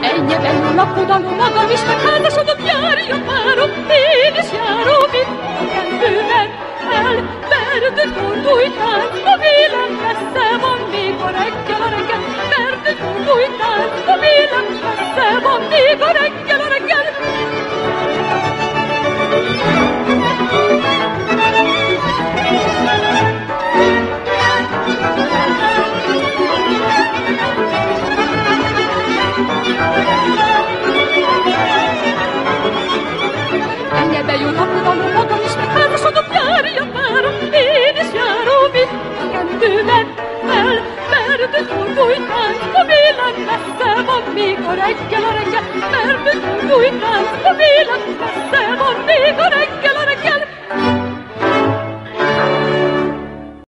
Menje belül lakodalom, magam is megházasodom, járjon várom, én is járom itt a kendőben. Elverdült fordultán, a vélem messze van, még a reggel, verdült fordultán, a vélem messze van, még a reggel. Menje bejön lakodalom, magam is megházasodom, járjon várom, én is járom itt a kendőben. Elverdült fordultán, a vélem messze van, még a reggel, verdült fordultán, a vélem messze van, még a reggel.